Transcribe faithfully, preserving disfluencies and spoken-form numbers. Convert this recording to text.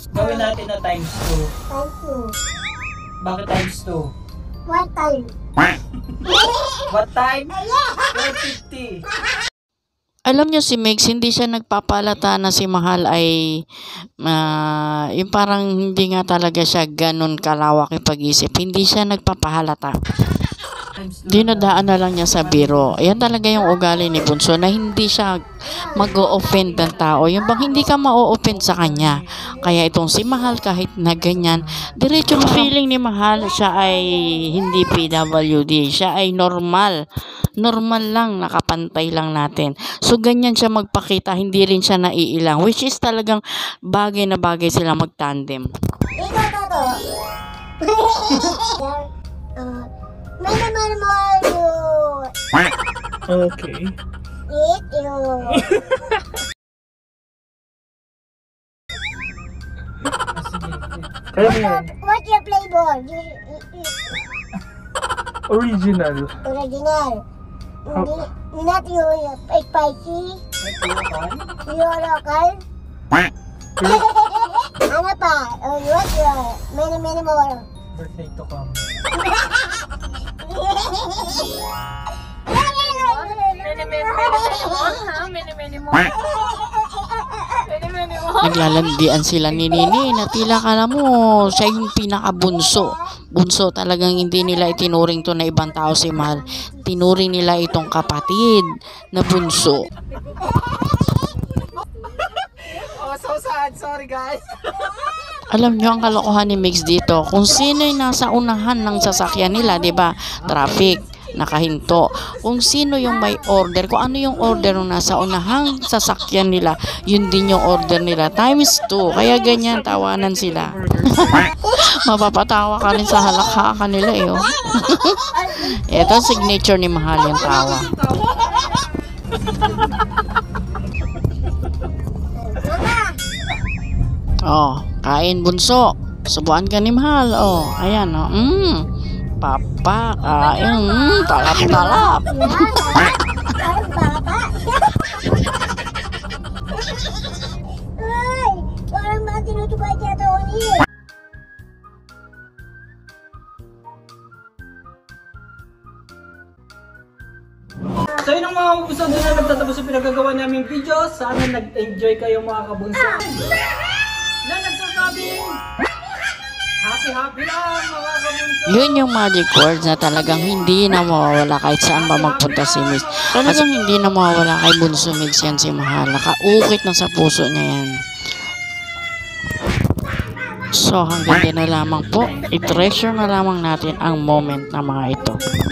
Gawin natin na times two. Times two. Bakit times two? What time? What time? one fifty. Alam niyo si Megs, hindi siya nagpapalata na si Mahal ay uh, yung parang hindi nga talaga siya ganun kalawak yung pag-isip. Hindi siya nagpapahalata. Dinadaan na lang niya sa biro. Ayan talaga yung ugali ni Bunso na hindi siya mag-o-offend ng tao. Yung bang hindi ka ma-o-offend sa kanya. Kaya itong si Mahal kahit na ganyan, diretso mo feeling ni Mahal siya ay hindi P W D. Siya ay normal. Normal lang, nakapantay lang natin. So ganyan siya magpakita, hindi rin siya naiilang. Which is talagang bagay na bagay sila mag-tandem. Ito, to, to. uh, May naman mo yun. Okay. Eat you. Kaya mo yan. What's your flavor? You, you, you, Original. original. Hindi, not you, you spicy. You local. Ano pa? Oh, what's your many, many more? Birthday to come. Many, many more. Naglalandian sila ni Nini na tila kala mo siya yung pinakabunso. Bunso talagang hindi nila itinuring to na ibang tao si Mahal. Tinuring nila itong kapatid na bunso. Oh, so sad. Sorry, guys. Alam nyo ang kalokohan ni Mix dito. Kung sino yung nasa unahan ng sasakyan nila, di ba? Traffic, nakahinto. Kung sino yung may order, kung ano yung order ng nasa unahang sasakyan nila, yun din yung order nila. Times two. Kaya ganyan, tawanan sila. Mapapatawa ka rin sa halakhakan nila eh. Oh. Ito signature ni Mahal yung tawa. Oh, kain bunso. Subuan ka ni Mahal. Oh, ayan oh. Mm. Papa, kain. Mm, talap-talap. Parang bata. Ay, parang mga tinutubay siya, Tony. So yun ang mga kabunso, doon na nagtatapos yung pinagagawa namin video. Sana nag-enjoy kayo mga kabunso. Na nagsasabing happy happy lang mga kabunso. Yun yung magic words na talagang hindi na mawawala kahit saan ba magpunta si Miss. Talagang hindi na mawawala kay Bunso Mix yan si Mahal. Nakaukit na sa puso niya yan. So hanggang din na lamang po, i-treasure na lamang natin ang moment na mga ito.